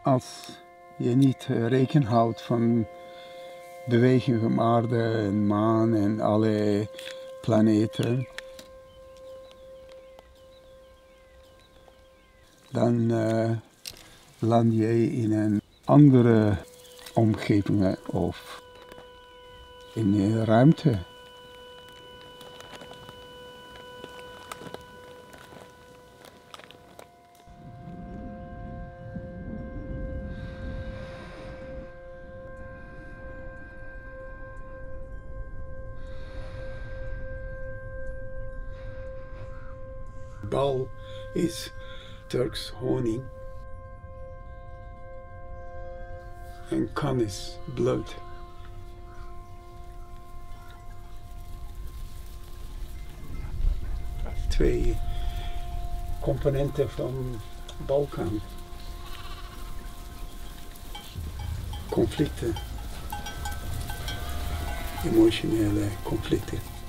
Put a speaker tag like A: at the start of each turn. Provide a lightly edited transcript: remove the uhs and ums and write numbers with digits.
A: Als je niet rekening houdt van beweging van aarde en maan en alle planeten, dan land je in een andere omgeving of in de ruimte. Bal is Turks honing en kan is bloed. Twee componenten van Balkan. Conflicten, emotionele conflicten.